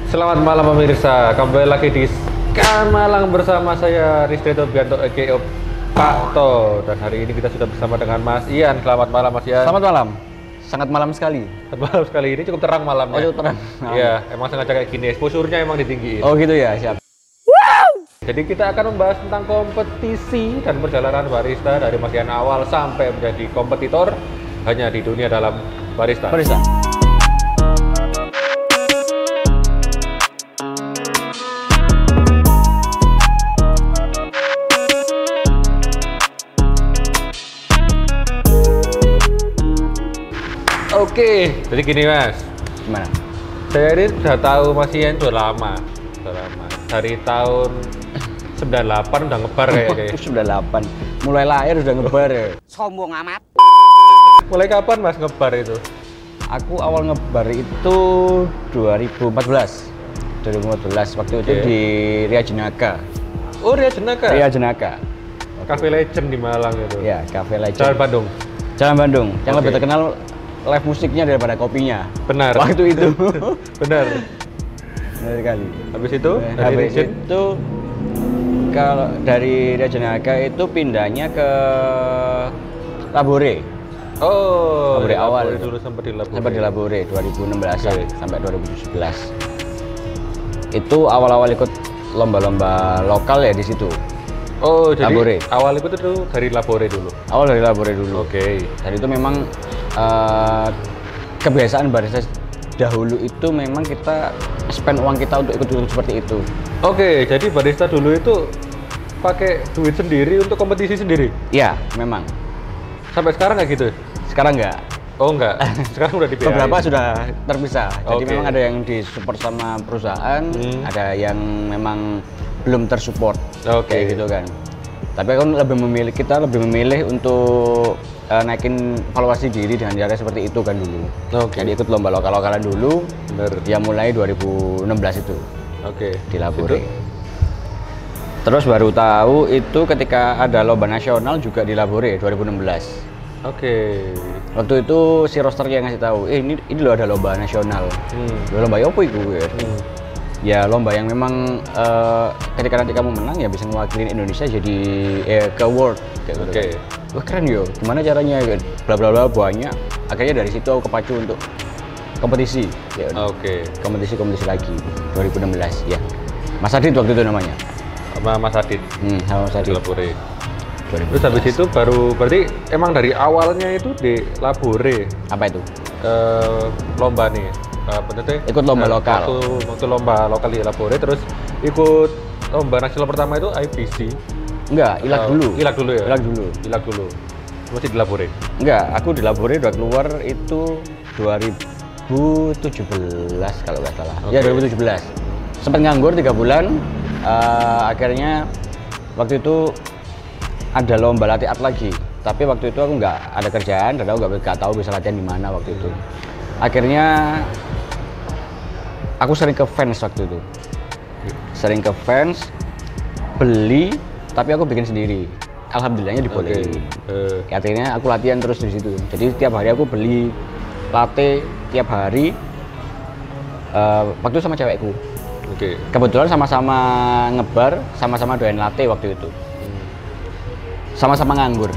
Selamat malam pemirsa, kembali lagi di Skan Malang bersama saya Rizky Tobianto aka Pak To. Dan hari ini kita sudah bersama dengan Mas Ian. Selamat malam Mas Ian. Selamat malam. Sangat malam sekali. Sangat malam sekali, ini cukup terang malamnya. Oh, cukup terang. Iya, emang sengaja kayak gini, exposure-nya emang ditinggiin. Oh gitu ya, siap. Jadi kita akan membahas tentang kompetisi dan perjalanan barista dari Mas Ian awal sampai menjadi kompetitor hanya di dunia dalam barista. Barista. Oke, jadi gini Mas. Gimana? Saya ini sudah tahu Mas Ian sudah lama. Dari tahun 98 udah ngebar kayaknya. 98. Mulai lahir udah ngebar ya. Sombong amat. Mulai kapan Mas ngebar itu? Aku awal ngebar itu 2014. 2014 waktu itu di Ria Jenaka. Oh, Ria Jenaka. Ria Jenaka. Cafe Legend di Malang itu. Ya, Cafe Legend. Jalan Bandung. Jalan Bandung. Yang Oke. lebih terkenal live musiknya daripada kopinya. Benar. Waktu itu. Benar. Benar sekali. Habis itu dari Habis Legend itu kalau dari Ria Jenaka itu pindahnya ke Labore. Oh, Labore awal Labore dulu sempat di Labore. Sempat di Labore 2016 Oke. sampai 2017. Itu awal-awal ikut lomba-lomba lokal ya di situ. Oh, jadi Labore. awal itu tuh dari Labore dulu. Awal dari Labore dulu. Oke. Dan itu memang kebiasaan barista dahulu itu memang kita spend uang kita untuk ikut seperti itu. Oke, jadi barista dulu itu pakai duit sendiri untuk kompetisi sendiri. Iya, memang. Sampai sekarang nggak gitu? Sekarang enggak. Oh enggak, sekarang udah dibiayain. Beberapa sudah terpisah. Jadi Oke. memang ada yang disupport sama perusahaan, ada yang memang belum tersupport. Oke. Kayak gitu kan. Tapi kita lebih memilih untuk naikin valuasi diri dengan cara seperti itu kan dulu. Oke. Jadi ikut lomba lokal-lokalan dulu. Bener. Ya mulai 2016 itu Oke. di Labore. Itu? Terus baru tahu itu ketika ada lomba nasional juga di Labore 2016. Oke. Waktu itu si rosternya ngasih tahu, ini loh ada lomba nasional. Lomba apa itu ya? Ya lomba yang memang ketika nanti kamu menang ya bisa mewakili Indonesia jadi ke world kayak gitu. Oke. Wah keren yo, gimana caranya? Bla bla bla banyak. Akhirnya dari situ aku kepacu untuk kompetisi. Ya, Oke. kompetisi lagi 2016 ya. Mas Adit waktu itu namanya. Sama Mas Adit Sama Mas di Adit. Labore. 2016. Terus habis itu baru berarti emang dari awalnya itu di Labore Apa itu? lomba nih. Apa namanya? Ikut lomba lokal. Waktu lomba lokal di Labore, terus ikut lomba nasional pertama itu IBC. Enggak, Ilag dulu. Ilag dulu ya? Ilag dulu. Ilag dulu. Masih di Labore. Enggak, aku di Labore udah keluar itu 2017 kalau nggak salah. Ya Oke. 2017. Sempat nganggur 3 bulan. Akhirnya waktu itu ada lomba latih art lagi. Tapi waktu itu aku nggak ada kerjaan dan aku nggak tahu bisa latihan di mana waktu itu. Akhirnya aku sering ke fans waktu itu. Sering ke fans, beli, tapi aku bikin sendiri. Alhamdulillahnya dibolehin. Akhirnya aku latihan terus di situ. Jadi tiap hari aku beli latte tiap hari. Waktu itu sama cewekku. Oke. Kebetulan sama-sama ngebar, sama-sama doyan latte waktu itu. Sama-sama nganggur.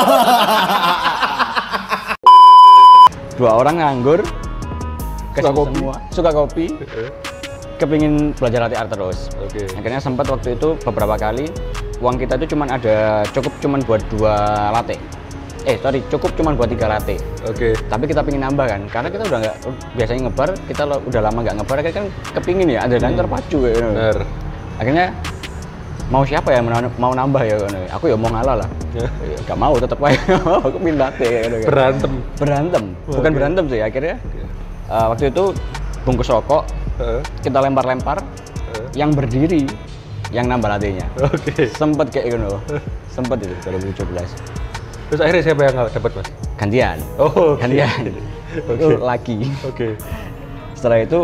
Dua orang nganggur, Suka kopi. semua suka kopi, kepingin belajar latte art terus. Oke. Akhirnya sempat waktu itu beberapa kali uang kita itu cukup buat 2 latte. Cukup cuman buat 3 latte. Oke. Tapi kita pingin nambah kan, karena kita udah nggak biasanya ngebar, kita udah lama nggak ngebar, akhirnya kan kepingin ya, adrenalin terpacu ya. Bener. Akhirnya mau siapa ya mau nambah ya, aku ya mau ngalah lah. Gak mau, tetap aja aku minta latte ya. Berantem, bukan Oke. berantem sih akhirnya. Waktu itu bungkus rokok kita lempar-lempar, yang berdiri yang nambah latte-nya. Oke. Sempet kayak gitu, sempet itu 2017. Terus akhirnya siapa yang nggak dapat Mas? Gantian. Oh, oke. Gantian. Oke. Itu lagi. Oke. Setelah itu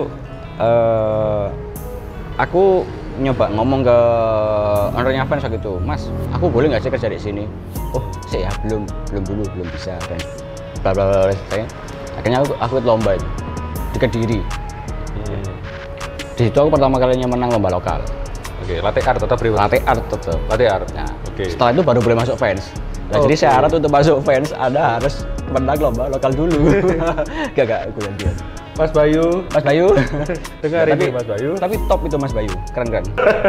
aku nyoba ngomong ke ownernya fans waktu itu, Mas, aku boleh nggak sih kerja di sini? Oh, sih ya belum dulu, belum bisa dan bla bla bla. Akhirnya aku ikut lomba itu di Kediri. Di situ aku pertama kalinya menang lomba lokal. Oke, latte art atau private? Latte art tetap. Latte art. Nah, Oke. setelah itu baru boleh masuk fans. Nah, jadi syarat untuk masuk fans Anda harus menang lomba lokal dulu. Gak, aku gantian. Mas Bayu. Mas Bayu. Dengar Ya, ini Mas Bayu. Tapi top itu Mas Bayu, keren.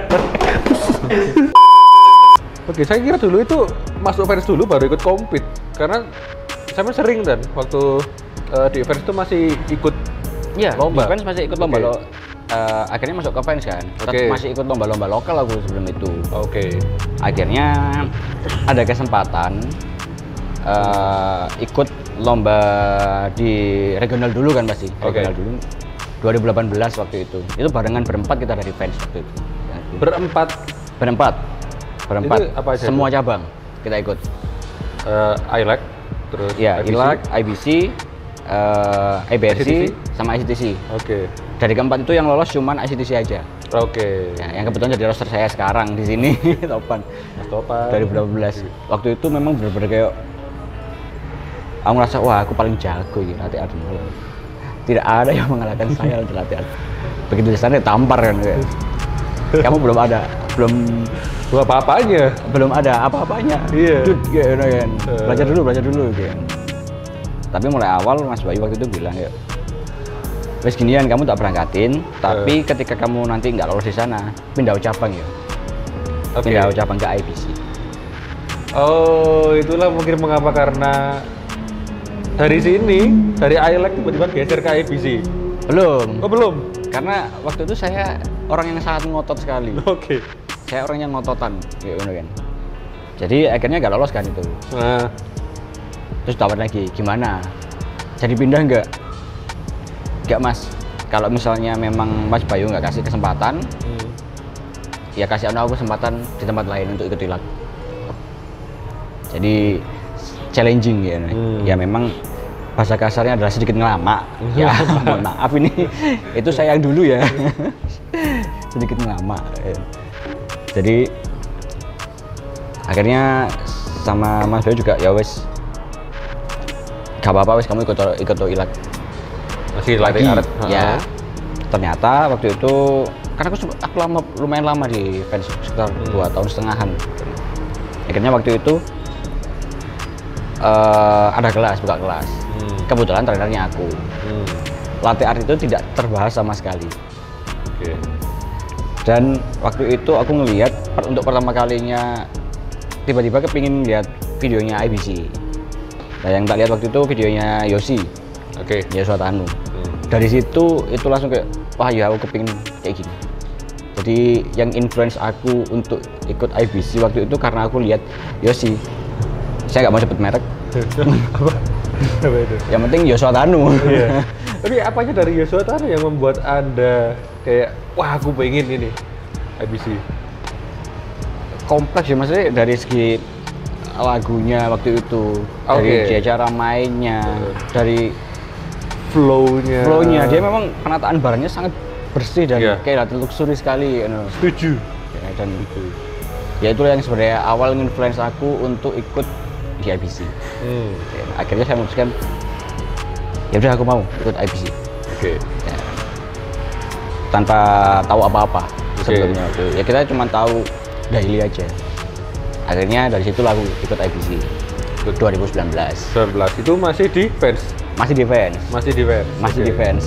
Oke, saya kira dulu itu masuk fans dulu baru ikut compete. Karena saya sering dan waktu di fans itu masih ikut Iya, lomba. di fans masih ikut lomba Oke. lo. Akhirnya masuk ke fans kan. Tetap Oke. masih ikut lomba-lomba lokal aku sebelum itu. Oke. Akhirnya ada kesempatan ikut lomba di regional dulu kan pasti. Oke. Regional dulu 2018 waktu itu. Itu barengan berempat kita dari fans waktu itu. Berempat. Berempat. Itu apa aja Semua cabang kita ikut. ILAC, terus Ya, IBC. ILAC, IBC, IBRC, ICTC? sama ICTC. Oke. Dari keempat itu yang lolos cuman ICTC aja. Oke. Ya, yang kebetulan jadi roster saya sekarang di sini Topan Mas Topan. 2012. Waktu itu memang bener-bener kayak aku ngerasa wah aku paling jago gitu latih art dulu. Tidak ada yang mengalahkan saya untuk latih art. Begitu di sana tampar kan kayak. Kamu belum ada apa-apanya. belum ada apa-apanya. Iya. Dud, gitu kan. Belajar dulu gitu. Tapi mulai awal Mas Bayu waktu itu bilang ya, wes ginian kamu tak berangkatin, tapi ketika kamu nanti nggak lolos di sana, pindah cabang ya. Oke. Pindah cabang ke IBC. Oh, itulah mungkin mengapa karena dari sini, dari ILAC tiba-tiba geser ke IBC. Belum. Oh, belum. Karena waktu itu saya orang yang sangat ngotot sekali. Oke. Saya orang yang ngototan, gitu kan. Jadi akhirnya nggak lolos kan itu. Nah, Terus tawar lagi, gimana? Jadi pindah nggak? Nggak Mas. Kalau misalnya memang Mas Bayu nggak kasih kesempatan, ya kasih aku kesempatan di tempat lain untuk ikut ILAC. Jadi challenging ya. Ya memang bahasa kasarnya adalah sedikit ngelama. Ya, mohon maaf ini itu saya yang dulu ya. Sedikit ngelama. Jadi akhirnya sama Mas Bayu juga ya wes gak apa-apa wes kamu ikut ILAC masih lagi. latte art. Ya. Ternyata waktu itu karena aku lumayan lama di fans sekitar 2,5 tahun. Akhirnya waktu itu ada kelas, buka kelas. Kebetulan trainernya aku. Latte art itu tidak terbahas sama sekali. Oke. Dan waktu itu aku ngelihat untuk pertama kalinya tiba-tiba kepingin lihat videonya IBC. Nah yang tak lihat waktu itu videonya Yosi. Oke. Yosua Tanu. Dari situ itu langsung kayak wah ya aku kepingin kayak gini. Jadi yang influence aku untuk ikut IBC waktu itu karena aku lihat Yosi. Saya nggak mau sebut merek. Apa itu? Yang penting Yosua Tanu. Iya. Tapi apanya dari Yosua Tanu yang membuat Anda kayak wah aku pengen ini IBC? Kompleks ya maksudnya dari segi lagunya waktu itu, dari dia cara mainnya, dari flow-nya. dia memang penataan barangnya sangat bersih dan kayak luxury sekali. Setuju. Ya, dan ya itulah yang sebenarnya awal influence aku untuk ikut di IBC. Ya, akhirnya saya memutuskan ya udah aku mau ikut IBC. Oke. Ya, tanpa tahu apa-apa sebelumnya waktu itu. Ya kita cuma tahu daily aja. Akhirnya dari situ aku ikut IBC 2019. 19 itu masih di fans. Masih di fans. Masih di fans. Masih di fans.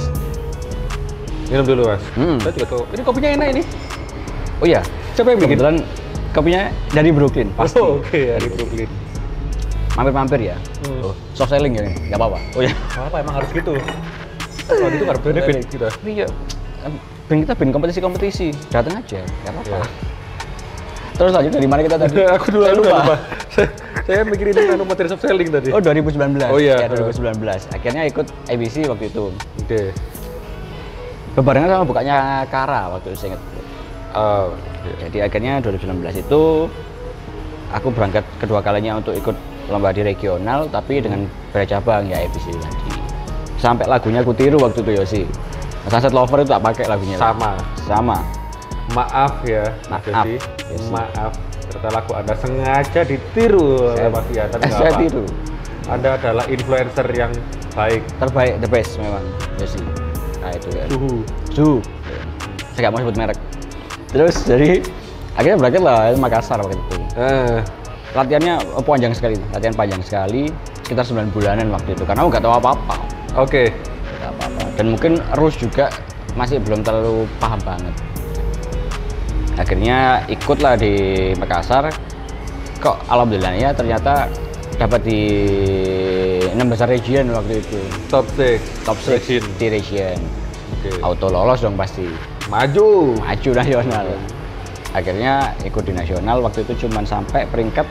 Minum dulu Mas. Saya juga tahu. Ini kopinya enak ini. Oh iya. Siapa yang bikin? Kebetulan kopinya dari Brooklyn. Pasti. Oh, oke, dari Brooklyn. Mampir-mampir ya. Soft selling ya, nggak apa-apa. Oh ya. Apa emang harus gitu? Oh, itu karena benefit kita. Iya. kita kompetisi. Datang aja, nggak apa-apa. Terus lanjut dari mana kita tadi? Aku dulu lupa. Saya mikirin tentang materi soft selling tadi. Oh 2019. Oh iya. Ya, 2019. Akhirnya ikut IBC waktu itu. Oke. Bebarengan sama bukanya Kara waktu itu saya ingat. Oh. Jadi akhirnya 2019 itu aku berangkat kedua kalinya untuk ikut lomba di regional, tapi dengan bercabang ya IBC tadi. Sampai lagunya aku tiru waktu itu Yosi. Sunset Lover itu tak pakai lagunya. Sama. Maaf ya, maaf. Maaf. Ternyata lagu Anda sengaja ditiru oleh Mas Ian, tapi saya tiru. Anda adalah influencer yang baik. Terbaik, the best memang, Yosi. Nah itu ya. Suhu. saya nggak mau sebut merek. Terus jadi akhirnya berangkat lah Makassar waktu itu. Latihannya panjang sekali, latihan panjang sekali, sekitar 9 bulanan waktu itu karena aku nggak tahu apa-apa. Oke. Nggak apa-apa. Dan mungkin rules juga masih belum terlalu paham banget. Akhirnya ikutlah di Makassar. Kok alhamdulillahnya ternyata dapat di 6 besar region waktu itu. Top 6 Region. Di region. Oke. Auto lolos dong pasti. Maju Nasional. Akhirnya ikut di nasional waktu itu cuman sampai peringkat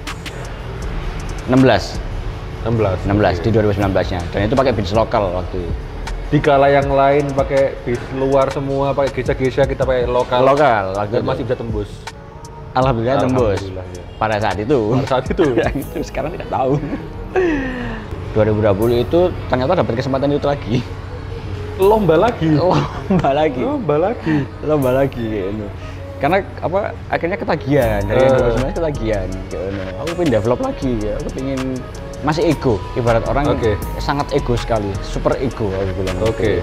16 di 2019-nya. Dan itu pakai bis lokal waktu itu. Di kala yang lain pakai bis luar semua, pakai geisha-geisha, kita pakai lokal Waktu dan itu. masih bisa tembus. Alhamdulillah tembus. Alhamdulillah, ya. Pada saat itu. Itu sekarang tidak tahu. 2020 itu ternyata dapat kesempatan itu lagi. Lomba lagi. Lomba lagi gitu. Karena apa akhirnya ketagihan dari 2019 ketagihan gitu. Aku pengen develop lagi ya. Aku pengen masih ego, ibarat orang sangat ego sekali, super ego aku bilang. Gitu.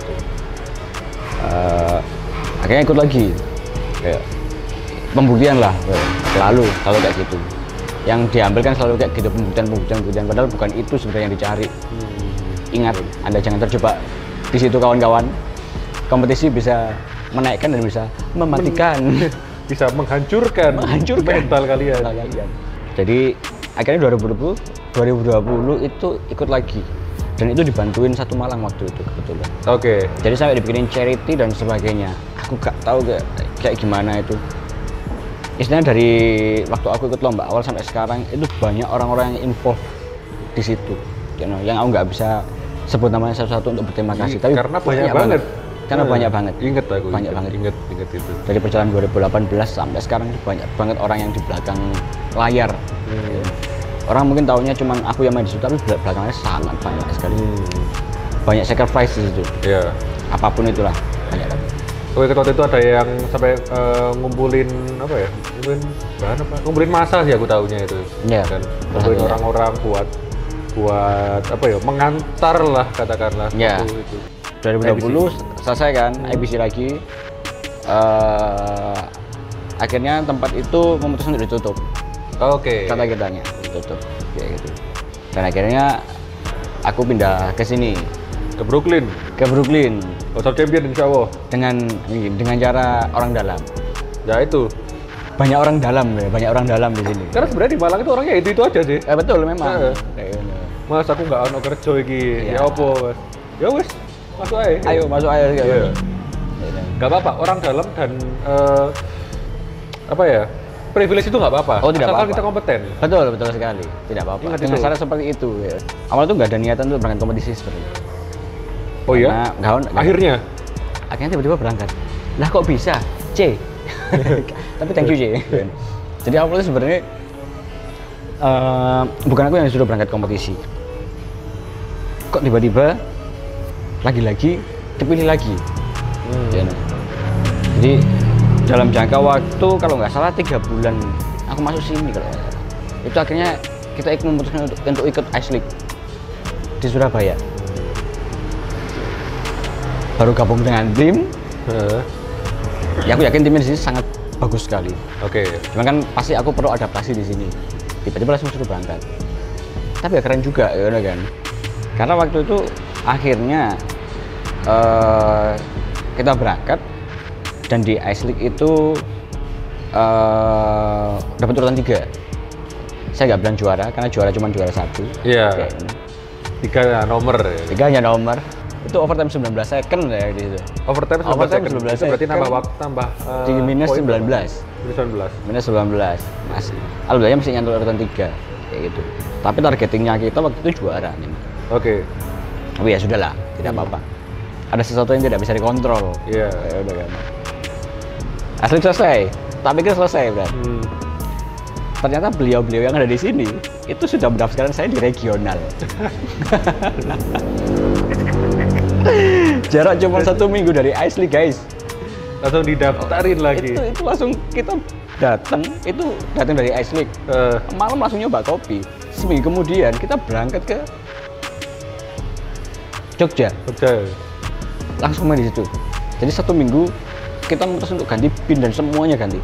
Akhirnya ikut lagi. Kayak pembuktian lah selalu kayak gitu. Yang diambil kan selalu kayak gitu, pembuktian, padahal bukan itu sebenarnya yang dicari. Ingat, Anda jangan terjebak di situ kawan-kawan. Kompetisi bisa menaikkan dan bisa mematikan, bisa menghancurkan mental kalian. Jadi akhirnya 2020 itu ikut lagi, dan itu dibantuin Satu Malang waktu itu kebetulan. Jadi sampai dibikinin charity dan sebagainya. Aku gak tahu kayak gimana itu. Istilahnya dari waktu aku ikut lomba awal sampai sekarang itu banyak orang-orang yang involved di situ, yang aku nggak bisa sebut namanya satu-satu untuk berterima kasih. Tapi karena banyak banget. Banyak banget. Ingat Ingat itu. Dari perjalanan 2018 sampai sekarang itu banyak banget orang yang di belakang layar. Orang mungkin taunya cuma aku yang main di situ, tapi belakangnya sangat banyak sekali. Banyak sacrifice di situ. Iya. Apapun itulah banyak. Waktu itu ada yang sampai ngumpulin apa ya? Ngumpulin bahan apa? Ngumpulin massa sih aku tahunya itu. Iya. Dan ngumpulin orang-orang buat apa ya? Mengantar lah katakanlah. Iya. Itu. 2020 selesai kan, IBC lagi. Akhirnya tempat itu memutuskan untuk ditutup. Kata-katanya ditutup, kayak gitu. Dan akhirnya aku pindah ke sini, ke Brooklyn. World Champion insya Allah. Dengan cara orang dalam. Ya itu. Banyak orang dalam di sini. Karena sebenarnya di Malang itu orangnya itu aja sih. Betul memang. Mas aku nggak ono kerja iki. Ya apa, Mas? Ya wes, masuk aja. Ayo masuk aja. Iya. Nggak apa-apa, orang dalam dan apa ya? Privilege itu nggak apa-apa. Tidak apa-apa. Kita kompeten. Betul sekali. Tidak apa-apa. Dengan cara seperti itu. Ya. Awalnya tuh nggak ada niatan untuk berangkat kompetisi sebenarnya. Oh iya? Akhirnya tiba-tiba berangkat. Lah kok bisa? C. Tapi thank you C. Jadi awalnya sebenarnya bukan aku yang sudah berangkat kompetisi. Kok tiba-tiba lagi-lagi kepilih lagi. Jadi dalam jangka waktu kalau nggak salah 3 bulan aku masuk sini kalau nggak salah. Itu akhirnya kita memutuskan untuk ikut Ice League di Surabaya. Baru gabung dengan tim. Ya aku yakin timnya di sini sangat bagus sekali. Cuman kan pasti aku perlu adaptasi di sini. Tiba-tiba langsung suruh berangkat. Tapi ya keren juga, ya kan. Karena waktu itu akhirnya kita berangkat dan di Ice League itu dapat urutan 3. Saya nggak bilang juara karena juara cuma juara 1. Iya. 3 nomor. 3 nomor. Itu overtime 19 second ya di situ. Overtime 19 second. Berarti tambah di minus 19. Minus 19. Masih. Alhamdulillah masih nyantul urutan 3 kayak gitu. Tapi targetingnya kita waktu itu juara nih. Tapi ya sudahlah, tidak apa-apa. Ada sesuatu yang tidak bisa dikontrol. Iya. Ya udah kan. Asli selesai. Tak pikir selesai, Bro. Ternyata beliau-beliau yang ada di sini itu sudah mendaftarkan saya di regional. Jarak cuma 1 minggu dari Ice League, guys. Langsung didaftarin lagi. Itu langsung kita datang dari Ice League. Malam langsung nyoba kopi. Seminggu kemudian kita berangkat ke Jogja. Langsung main di situ. Jadi 1 minggu kita memutus untuk ganti pin dan semuanya ganti.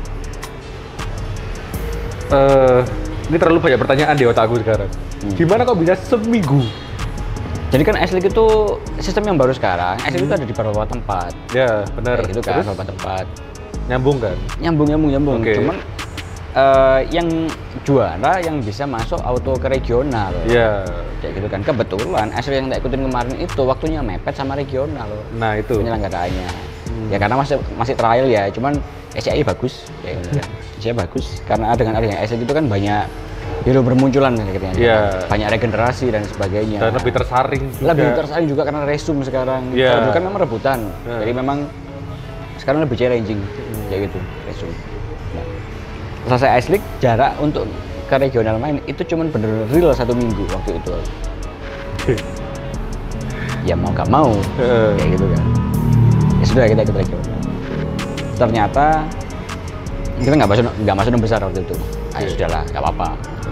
Ini terlalu banyak pertanyaan di otakku sekarang. Gimana kok bisa seminggu? Jadi kan S-League itu sistem yang baru sekarang. S-League itu ada di beberapa tempat. Ya, benar. Kayak gitu kan, Terus beberapa tempat. nyambung kan? Nyambung. Oke. Cuman yang juara yang bisa masuk auto ke regional. Iya. Kayak gitu kan. Kebetulan S-League yang tak ikutin kemarin itu waktunya mepet sama regional Nah, itu. penyelenggaraannya. Ya karena masih trial ya, cuman SCI bagus kayak gitu kan. SCI bagus karena dengan adanya S-League itu kan banyak hero bermunculan akhirnya. Iya. Banyak regenerasi dan sebagainya. Dan lebih tersaring juga. Lebih tersaring juga karena resume sekarang. Iya. Kalau dulu kan memang rebutan. Iya. Jadi memang sekarang lebih challenging kayak gitu resume. Nah, selesai Ice League jarak untuk ke regional main itu cuman bener real 1 minggu waktu itu. Ya mau gak mau kayak gitu kan. Ya sudah kita ikut regional. Ternyata kita nggak masuk 6 besar waktu itu. Ayo sudahlah, nggak apa-apa.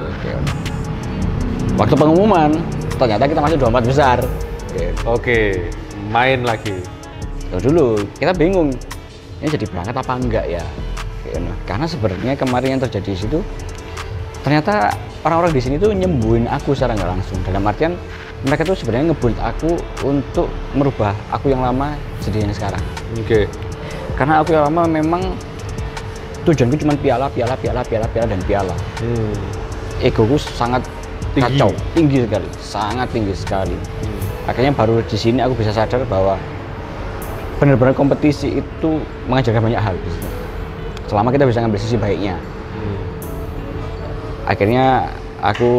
Waktu pengumuman ternyata kita masuk 24 besar. Oke, main lagi. Tuh dulu kita bingung ini jadi berangkat apa enggak ya. Karena sebenarnya kemarin yang terjadi di situ ternyata orang-orang di sini tuh nyembuhin aku secara nggak langsung. Dalam artian mereka tuh sebenarnya ngebuat aku untuk merubah aku yang lama jadi yang sekarang. Oke. Karena aku yang lama memang tujuanku cuma piala dan piala. Egoku sangat Tinggi. kacau, tinggi sekali, sangat tinggi sekali. Akhirnya baru di sini aku bisa sadar bahwa benar-benar kompetisi itu mengajarkan banyak hal. Selama kita bisa ngambil sisi baiknya. Akhirnya aku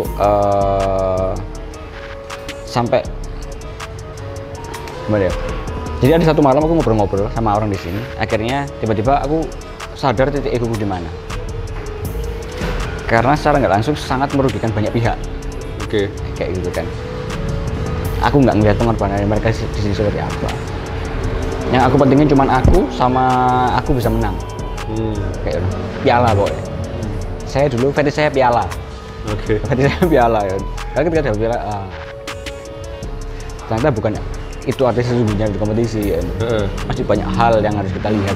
sampai gimana ya? Jadi ada satu malam aku ngobrol-ngobrol sama orang di sini. Akhirnya tiba-tiba aku sadar titik egoku di mana. Karena secara nggak langsung sangat merugikan banyak pihak. Oke. Kayak gitu kan. Aku nggak ngeliat pengorbanan mereka di sini seperti apa. Yang aku pentingin cuma aku sama aku bisa menang. Kayak gitu. Piala pokoknya. Saya dulu fetish saya piala. Oke. Fetish saya piala ya. Karena ketika dapat piala, ternyata bukan itu arti sesungguhnya di kompetisi ya. Masih banyak hal yang harus kita lihat.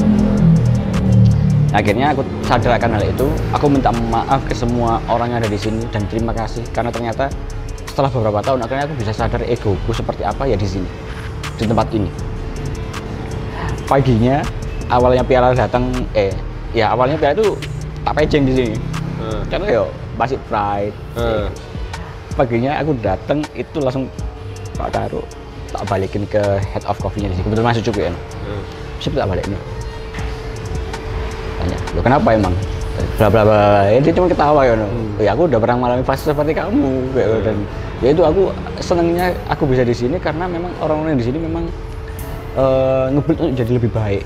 Akhirnya aku sadar akan hal itu, aku minta maaf ke semua orang yang ada di sini dan terima kasih karena ternyata setelah beberapa tahun akhirnya aku bisa sadar egoku seperti apa ya di sini, di tempat ini. Paginya awalnya piala datang, awalnya piala itu tak pejeng di sini, karena yo masih pride. Paginya aku datang itu langsung tak taruh, tak balikin ke head of coffee-nya di sini. Kebetulan masih cukup ya, siapa tak balikin. Tanya, lo kenapa emang? Bla bla bla. Dia cuma ketawa ya, ya aku udah pernah mengalami fase seperti kamu, dan ya itu aku senangnya aku bisa di sini karena memang orang-orang di sini memang ngebuild untuk jadi lebih baik.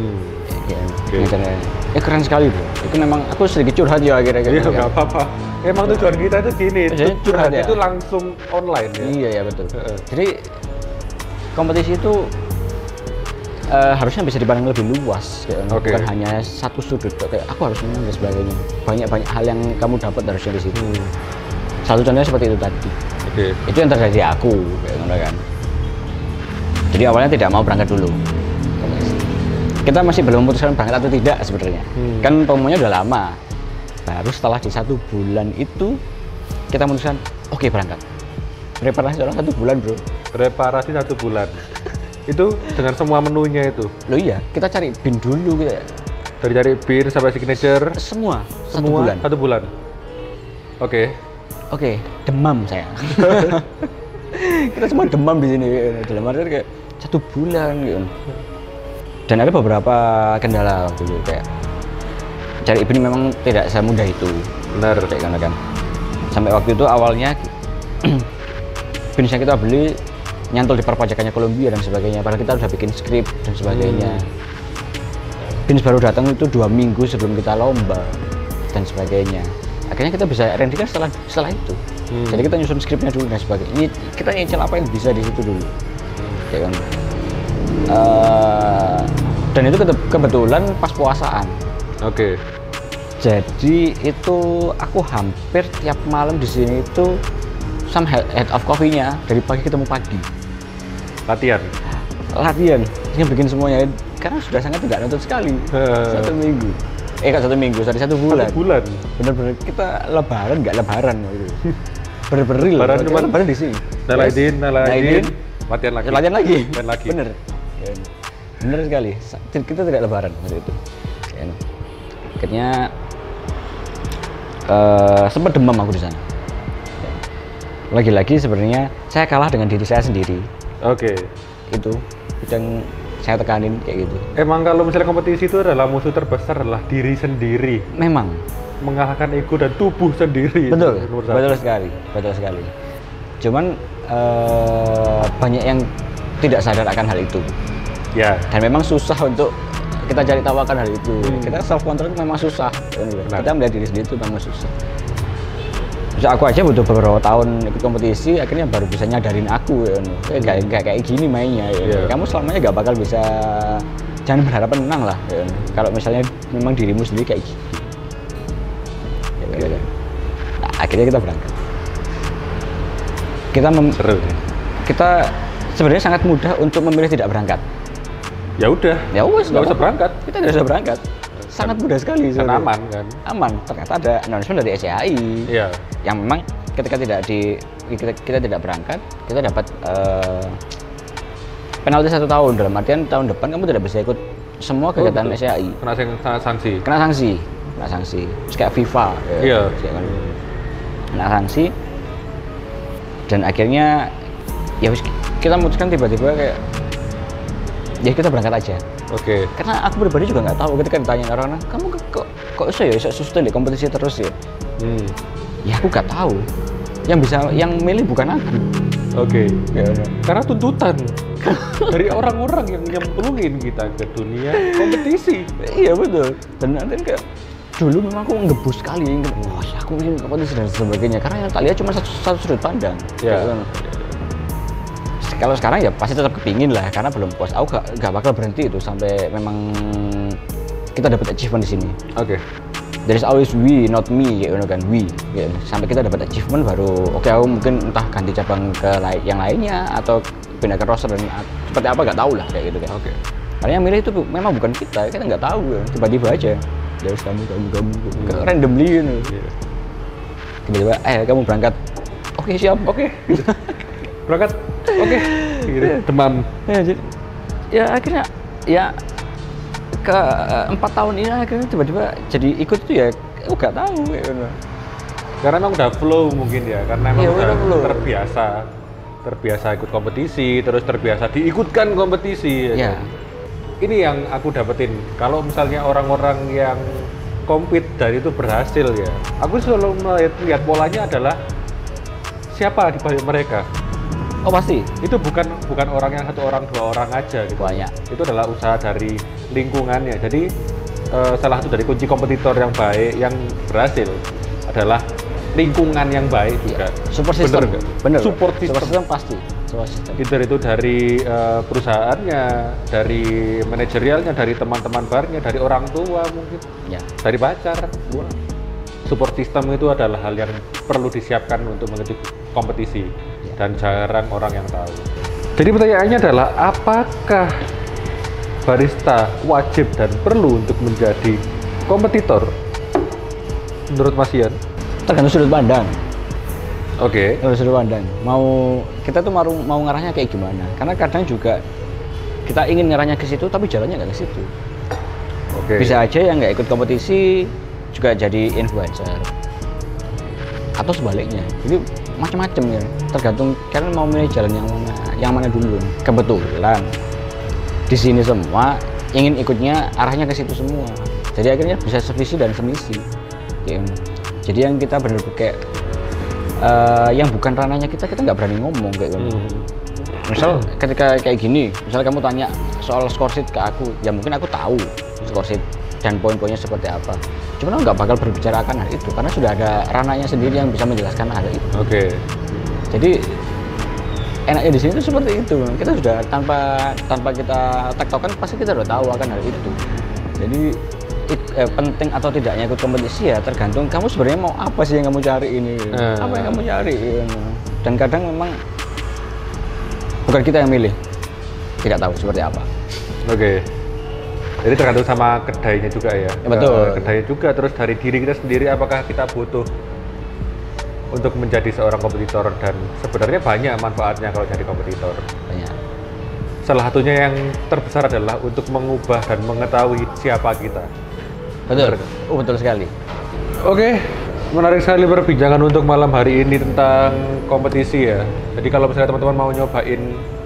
Keren sekali bro. Itu memang aku sedikit curhat ya akhirnya. Iya nggak apa-apa. Emang tujuan kita itu gini. Curhat ya? Itu langsung online ya. Iya ya betul. Jadi kompetisi itu harusnya bisa dipandang lebih luas, bukan hanya satu sudut. Kayak aku harus menang dan sebagainya. Banyak hal yang kamu dapat harusnya di situ. Satu contohnya seperti itu tadi. Itu yang terjadi di aku, kan. Jadi awalnya tidak mau berangkat dulu. Kita masih belum memutuskan berangkat atau tidak sebenarnya. Kan pengumumannya udah lama. Baru setelah di 1 bulan itu kita memutuskan, oke, berangkat. Preparasi orang 1 bulan bro. Preparasi 1 bulan. Itu dengan semua menunya itu. Loh iya, kita cari bin dulu gitu ya. Dari cari bin sampai signature. Semua. 1 bulan. 1 bulan. Oke, demam saya. Kita semua demam di sini. Dalam artian kayak 1 bulan gitu. Dan ada beberapa kendala waktu itu kayak cari bin memang tidak semudah itu. Benar. Kayak kan. Sampai waktu itu awalnya bin yang kita beli nyantol di perpajakannya Kolombia dan sebagainya, padahal kita udah bikin skrip dan sebagainya. Bin baru datang itu 2 minggu sebelum kita lomba dan sebagainya. Akhirnya kita bisa ready kan setelah itu. Jadi kita nyusun skripnya dulu dan sebagainya. Ini kita nyicil apa yang bisa di situ dulu. Ya kan. Dan itu kebetulan pas puasaan. Oke. Jadi itu aku hampir tiap malam di sini itu sama head of coffee-nya dari pagi ketemu pagi. Latihan, yang bikin semuanya karena sudah sangat tidak nonton sekali. 1 minggu. Kan 1 minggu, sorry 1 bulan. 1 bulan. Bener-bener kita lebaran nggak lebaran gitu. Bener-bener real. Lebaran di sini. Nalaidin, latihan lagi. Latihan lagi. Main lagi. Bener. Bener sekali. Kita tidak lebaran waktu itu. Akhirnya sempat demam aku di sana. Lagi-lagi sebenarnya saya kalah dengan diri saya sendiri. Oke. Itu yang saya tekanin kayak gitu. Emang kalau misalnya kompetisi itu adalah musuh terbesar adalah diri sendiri. Memang. Mengalahkan ego dan tubuh sendiri. Betul. Betul sekali. Cuman banyak yang tidak sadar akan hal itu. Ya. Dan memang susah untuk kita cari tahu akan hal itu. Kita self control memang susah. Kita melihat diri sendiri itu memang susah. Bisa aku aja butuh beberapa tahun ikut kompetisi, akhirnya baru bisa nyadarin aku ya. Kayak gini mainnya ya. Kamu selamanya gak bakal bisa, jangan berharap menang lah ya. Kalau misalnya memang dirimu sendiri kayak gini ya. Nah, akhirnya kita berangkat. Seru ya? Kita sebenarnya sangat mudah untuk memilih tidak berangkat. Ya udah, nggak usah berangkat. Kita nggak usah berangkat. Sangat mudah sekali. Kan aman kan? Aman. Ternyata ada announcement dari SCAI. Iya. Yang memang ketika kita tidak berangkat, kita dapat penalti 1 tahun. Dalam artian tahun depan kamu tidak bisa ikut semua kegiatan SCAI. Kena sanksi. Kena sanksi. Terus kayak FIFA. Iya. Kena sanksi. Dan akhirnya ya kita memutuskan tiba-tiba kayak ya kita berangkat aja. Oke. Karena aku pribadi juga nggak tahu ketika ditanya orang, kamu kok bisa sustain di kompetisi terus ya? Ya aku nggak tahu. Yang milih bukan aku. Oke. Ya, karena tuntutan dari orang-orang yang nyemplungin kita ke dunia kompetisi. Iya betul. Dan nanti kayak dulu memang aku ngebus sekali, wah aku ingin kompetisi dan sebagainya. Karena yang tak lihat cuma satu sudut pandang. Ya. Kalau sekarang ya pasti tetap kepingin lah, karena belum puas. Aku gak bakal berhenti itu sampai memang kita dapat achievement di sini. Oke. There is always we, not me, gitu kan, we. Gitu. Sampai kita dapat achievement baru, oke, aku mungkin entah ganti cabang ke yang lainnya atau pindah ke roster dan seperti apa gak tahu lah kayak gitu kan. Oke. Karena yang milih itu memang bukan kita nggak tahu ya. Tiba-tiba aja. Dari kamu randomly gitu. Tiba-tiba, kamu berangkat. Oke, siap. Oke. Berangkat. Oke. Gitu. Demam. Ya akhirnya ya ke 4 tahun ini akhirnya tiba-tiba jadi ikut itu ya aku nggak tahu ya. Karena emang udah flow mungkin ya, karena emang udah terbiasa ikut kompetisi, terus terbiasa diikutkan kompetisi. Ya. Ini yang aku dapetin, kalau misalnya orang-orang yang compete dan itu berhasil ya, aku selalu melihat polanya adalah siapa di balik mereka. Oh pasti. Itu bukan orang yang 1 orang 2 orang aja gitu. Banyak. Itu adalah usaha dari lingkungannya. Jadi salah satu dari kunci kompetitor yang baik, yang berhasil adalah lingkungan yang baik juga. Support system. Bener. Support system pasti. Either itu dari perusahaannya, dari manajerialnya, dari teman-teman barnya, dari orang tua mungkin, dari pacar. Support system itu adalah hal yang perlu disiapkan untuk mengikuti kompetisi dan jarang orang yang tahu. Jadi pertanyaannya adalah apakah barista wajib dan perlu untuk menjadi kompetitor? Menurut Mas Ian? Tergantung sudut pandang. Oke. Sudut pandang. Kita tuh mau ngarahnya kayak gimana? Karena kadang juga kita ingin ngarahnya ke situ, tapi jalannya nggak ke situ. Oke. Bisa aja yang nggak ikut kompetisi juga jadi influencer, atau sebaliknya. Jadi macam-macam ya. Tergantung kalian mau milih jalan yang mana dulu. Kebetulan di sini semua ingin ikutnya arahnya ke situ semua. Jadi akhirnya bisa sevisi dan semisi. Jadi yang kita benar-benar kayak yang bukan ranahnya kita nggak berani ngomong kayak gitu. Misal ketika kayak gini, misal kamu tanya soal scoresheet ke aku, ya mungkin aku tahu scoresheet dan poin-poinnya seperti apa. Cuman aku nggak bakal berbicara akan hal itu karena sudah ada ranahnya sendiri yang bisa menjelaskan hal itu. Oke. Jadi enaknya di sini tuh seperti itu. Kita sudah tanpa kita tektokan pasti kita udah tahu akan hal itu. Jadi penting atau tidaknya ikut kompetisi ya tergantung kamu sebenarnya mau apa sih yang kamu cari ini. Apa yang kamu cari. Dan kadang memang bukan kita yang milih. Tidak tahu seperti apa. Oke. Jadi tergantung sama kedainya juga ya. Betul. Kedainya juga, terus dari diri kita sendiri apakah kita butuh untuk menjadi seorang kompetitor, dan sebenarnya banyak manfaatnya kalau jadi kompetitor. Banyak. Salah satunya yang terbesar adalah untuk mengubah dan mengetahui siapa kita. Betul. Betul sekali. Oke, menarik sekali perbincangan untuk malam hari ini tentang kompetisi ya. Jadi kalau misalnya teman-teman mau nyobain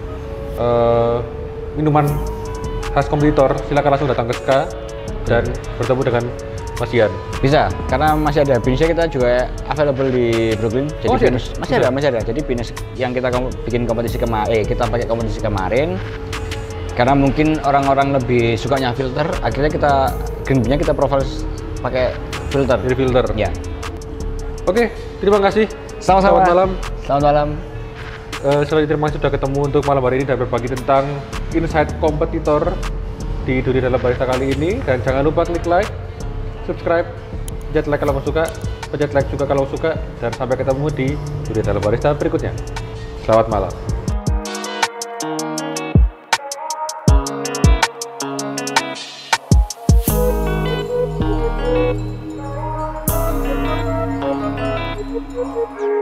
minuman khas kompetitor, silakan langsung datang ke Ska dan bertemu dengan Mas Ian. Bisa, karena masih ada Binusnya, kita juga available di Brooklyn. Jadi Binus masih ada. Jadi Binus yang kita bikin kompetisi kita pakai kompetisi kemarin. Karena mungkin orang-orang lebih sukanya filter, akhirnya kita green bean-nya kita profile pakai filter. Jadi filter. Ya. Oke, terima kasih. Sama-sama. Selamat malam. Selamat malam. Selamat terima kasih sudah ketemu untuk malam hari ini dan berbagi tentang insight kompetitor di Dunia Dalam Barista kali ini. Dan jangan lupa klik like, subscribe, pencet like kalau suka, pencet like juga kalau suka, dan sampai ketemu di Dunia Dalam Barista berikutnya. Selamat malam. Thank you.